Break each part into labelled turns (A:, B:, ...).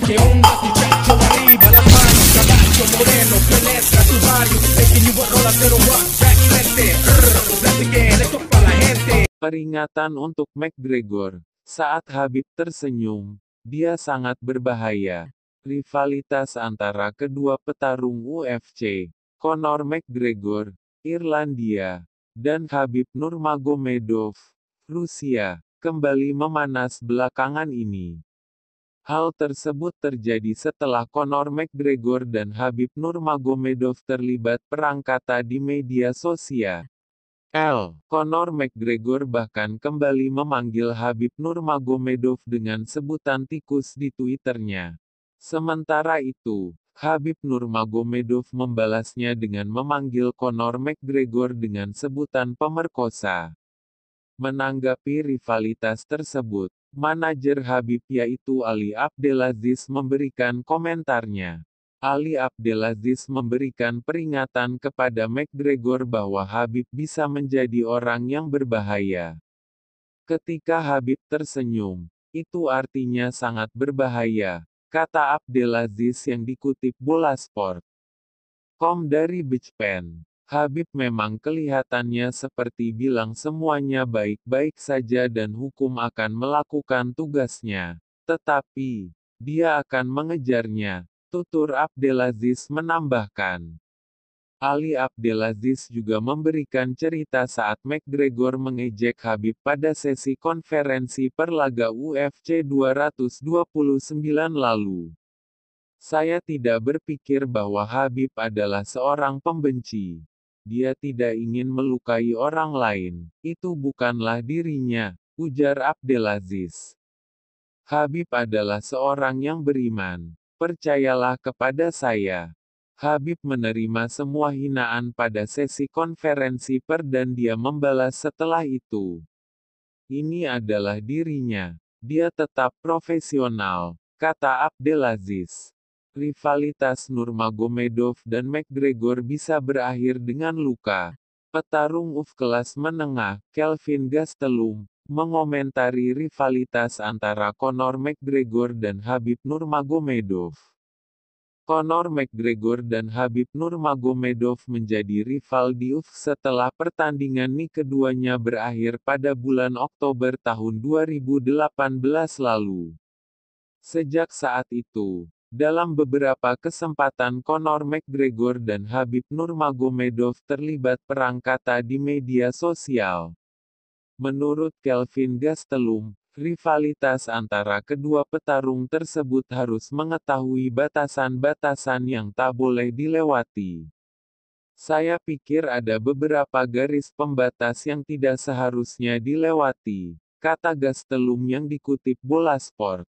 A: que onda tu pecho arriba, las manos, caballo moreno, penetra tu barrio, taking you a roller, pero rock, back, frente, let's again, esto para la gente.
B: Peringatan untuk McGregor. Saat Khabib tersenyum, dia sangat berbahaya. Rivalitas antara kedua petarung UFC, Conor McGregor, Irlandia, dan Khabib Nurmagomedov, Rusia, kembali memanas belakangan ini. Hal tersebut terjadi setelah Conor McGregor dan Khabib Nurmagomedov terlibat perang kata di media sosial. Conor McGregor bahkan kembali memanggil Khabib Nurmagomedov dengan sebutan tikus di Twitternya. Sementara itu, Khabib Nurmagomedov membalasnya dengan memanggil Conor McGregor dengan sebutan pemerkosa. Menanggapi rivalitas tersebut, manajer Khabib yaitu Ali Abdelaziz memberikan komentarnya. Ali Abdelaziz memberikan peringatan kepada McGregor bahwa Khabib bisa menjadi orang yang berbahaya. Ketika Khabib tersenyum, itu artinya sangat berbahaya, kata Abdelaziz yang dikutip Bola Sport. Dari Beachpen, Khabib memang kelihatannya seperti bilang semuanya baik-baik saja dan hukum akan melakukan tugasnya. Tetapi, dia akan mengejarnya. Tutur Abdelaziz menambahkan. Ali Abdelaziz juga memberikan cerita saat McGregor mengejek Khabib pada sesi konferensi perlaga UFC 229 lalu. Saya tidak berpikir bahwa Khabib adalah seorang pembenci. Dia tidak ingin melukai orang lain. Itu bukanlah dirinya, ujar Abdelaziz. Khabib adalah seorang yang beriman. Percayalah kepada saya. Khabib menerima semua hinaan pada sesi konferensi pers dan dia membalas setelah itu. Ini adalah dirinya. Dia tetap profesional, kata Abdelaziz. Rivalitas Nurmagomedov dan McGregor bisa berakhir dengan luka. Petarung UFC kelas menengah, Kelvin Gastelum, mengomentari rivalitas antara Conor McGregor dan Khabib Nurmagomedov. Conor McGregor dan Khabib Nurmagomedov menjadi rival di UFC setelah pertandingan keduanya berakhir pada bulan Oktober tahun 2018 lalu. Sejak saat itu, dalam beberapa kesempatan Conor McGregor dan Khabib Nurmagomedov terlibat perang kata di media sosial. Menurut Kelvin Gastelum, rivalitas antara kedua petarung tersebut harus mengetahui batasan-batasan yang tak boleh dilewati. Saya pikir ada beberapa garis pembatas yang tidak seharusnya dilewati, kata Gastelum yang dikutip Bola Sport.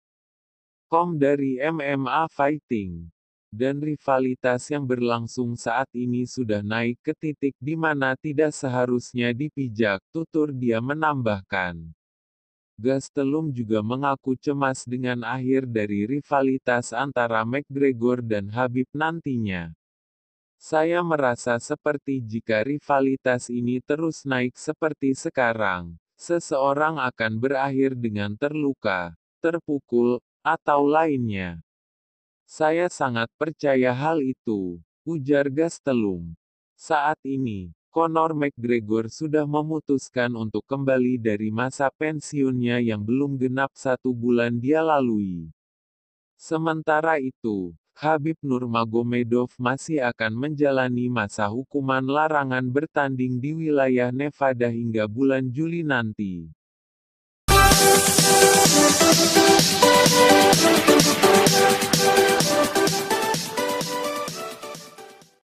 B: Dari MMA Fighting. Dan rivalitas yang berlangsung saat ini sudah naik ke titik di mana tidak seharusnya dipijak, tutur dia menambahkan. Gastelum juga mengaku cemas dengan akhir dari rivalitas antara McGregor dan Khabib nantinya. Saya merasa seperti jika rivalitas ini terus naik seperti sekarang, seseorang akan berakhir dengan terluka, terpukul, atau lainnya. Saya sangat percaya hal itu, ujar Gastelum. Saat ini, Conor McGregor sudah memutuskan untuk kembali dari masa pensiunnya yang belum genap 1 bulan dia lalui. Sementara itu, Khabib Nurmagomedov masih akan menjalani masa hukuman larangan bertanding di wilayah Nevada hingga bulan Juli nanti.